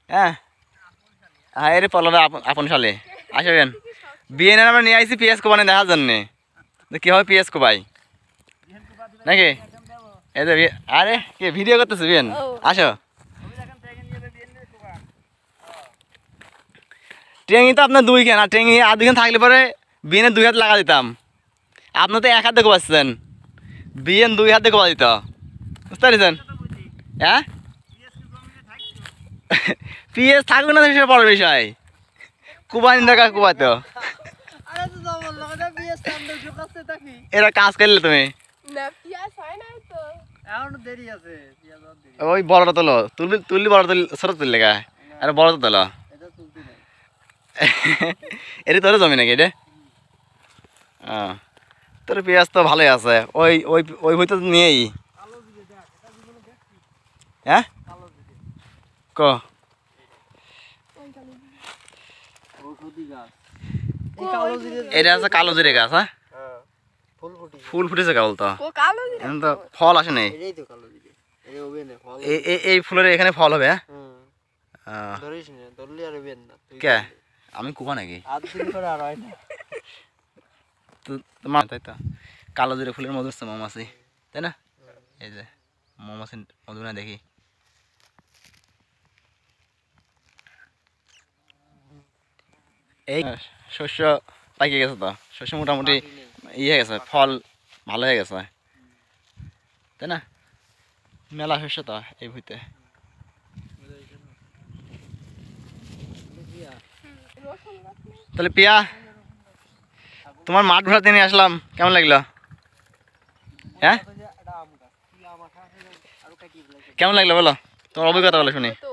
হ্যাঁ হ্যাঁ এর পলরা আপন সালে আসবেন বিয়ে আমরা নিয়ে আইসি পিএস কোবানে দেখার জন্যে কি হয় পিএস কোবাই নাকি এই যে আরে কি ভিডিও করতেছে বিয়েন আসো ট্রেঙ্গি তো আপনার দুই খান আর ট্রেঙ্গি আর দুইখান থাকলে পরে বিয়েনের 2 হাত লাগা দিতাম আপনার তো 1 হাতে কোবাচ্ছেন বিয়েন 2 হাতে কোবা দিত বুঝতে পারছেন হ্যাঁ পিএস থাকবে না সেটা বড় বিষয় কুবানি দেখা কুবাতো এরা কাজ করলে তুমি ওই বড়টা তোলো তুললি বড় ছোট তুললে গা আরে বড় তো তোলো এটা তোর জমি নাকি এটা তোর পেঁয়াজ তো ভালোই আছে ওই ওই ওই বই তো নিয়েই হ্যাঁ ক এটা আছে কালো জিরে গাছ হ্যাঁ ফুল ফুটেছে কেবল তো এখন তো ফল আসে নাই এই ফুলের এখানে ফল হবে হ্যাঁ কে আমি কুবা নাকি তাই তো কালো জিরে ফুলের মধু হচ্ছে মৌমাছি তাই না এই যে মৌমাছি মধু না দেখি এই শস্য পাকিয়ে গেছে তো শস্য মোটামুটি ইয়ে হয়ে গেছে ফল ভালো হয়ে গেছে তাই না মেলা শস্য তো এই ভুইতে তাহলে পিয়া তোমার মাঠ ঘোরাতে নিয়ে আসলাম কেমন লাগলো হ্যাঁ কেমন লাগলো বলো তোমার অভিজ্ঞতা বলো শুনি